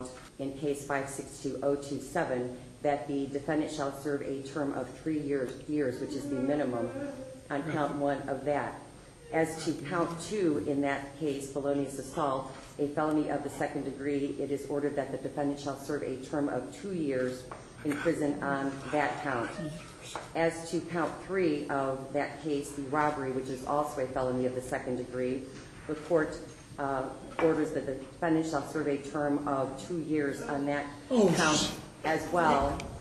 in case 562027 that the defendant shall serve a term of 3 years, which is the minimum on count 1 of that. As to count 2 in that case, felonious assault, a felony of the 2nd degree, it is ordered that the defendant shall serve a term of 2 years in prison on that count. As to count 3 of that case, the robbery, which is also a felony of the 2nd degree, the court orders that the defendant shall serve a term of 2 years on that count as well.